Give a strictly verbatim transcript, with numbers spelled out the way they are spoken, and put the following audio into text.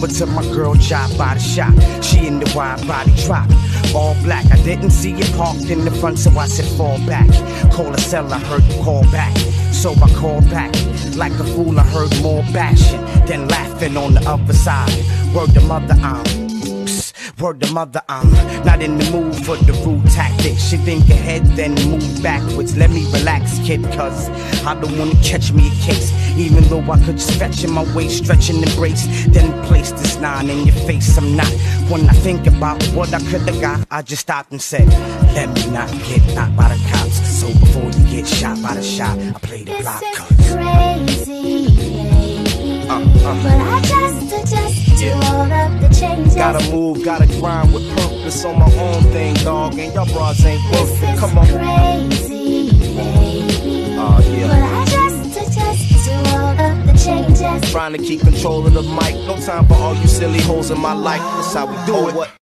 over to my girl job by the shop. She in the wide body drop, all black. I didn't see it parked in the front, so I said fall back. Call a cell, I heard you call back, so I called back. Like a fool, I heard more bashing than laughing on the other side. Word to mother, I'm Word to mother, I'm not in the mood for the rude tactics. She think ahead, then move backwards. Let me relax, kid, cause I don't wanna catch me a case. Even though I could just fetch in my waist, stretch and embrace, then place this nine in your face. I'm not. When I think about what I could've got, I just stopped and said, let me not get knocked by the cops. So before you get shot by the shot, I play the block. This is crazy, uh, uh. but I just adjust to all of the changes. Gotta move, gotta grind with purpose on my own thing, dog. And y'all bras ain't worth it. Come on. Crazy, baby. Oh, yeah. But I just adjust to all of the changes. Trying to keep control of the mic. No time for all you silly hoes in my life. That's how we do it.